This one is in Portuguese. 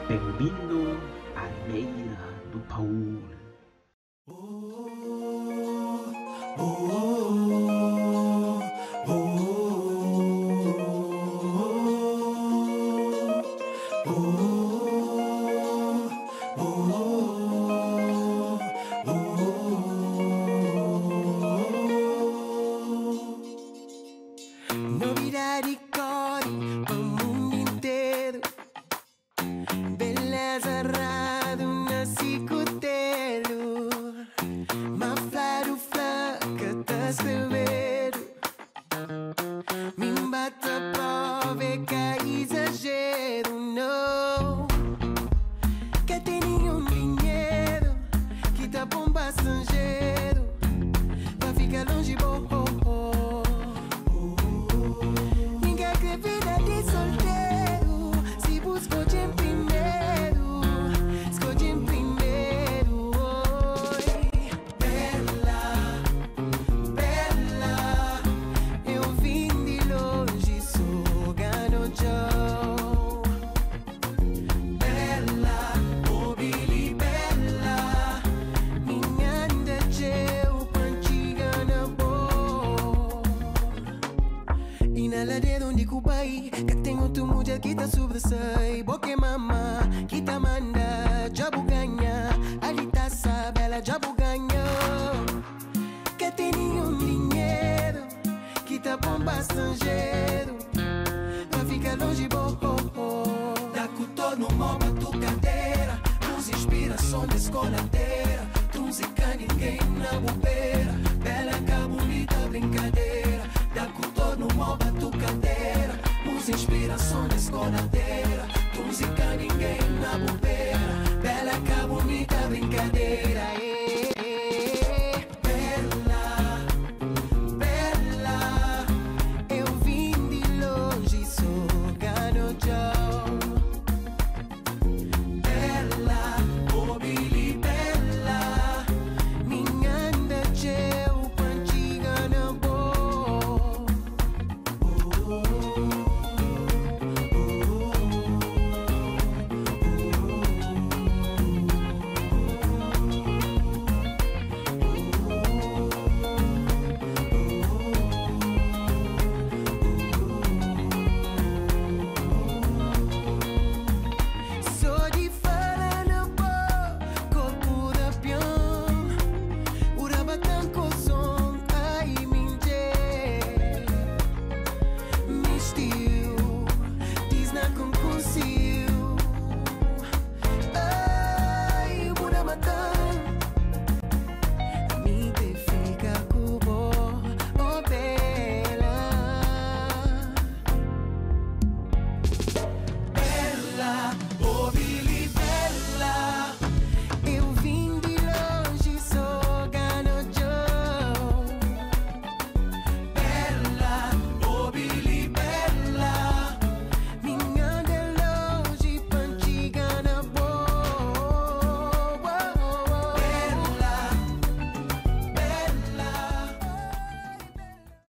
Bem-vindo à Beira do Paul. Novidade corre pro mundo inteiro. Beleza raro na cicutelo. Maflado flaca tá escrevendo. Me bata prova é que exagero. Não que tem nenhum dinheiro que tá bom passageiro. Vai ficar longe, boh. Inaladeiro de Cubai, que tem outro mulher que tá sobressai. Boque mama, que tá manda, jobo ganha. Ali tá sabe, ela jobo ganha. Que tem nenhum dinheiro, que tá bom estrangeiro. Vai ficar longe, boh. Da cutô no moba tu cadeira. Nos inspiração da escoladeira. Música ninguém na bobeira. Bela cá bonita brincadeira. Da cutô no moba tu cadeira. Nos inspiração da escoladeira.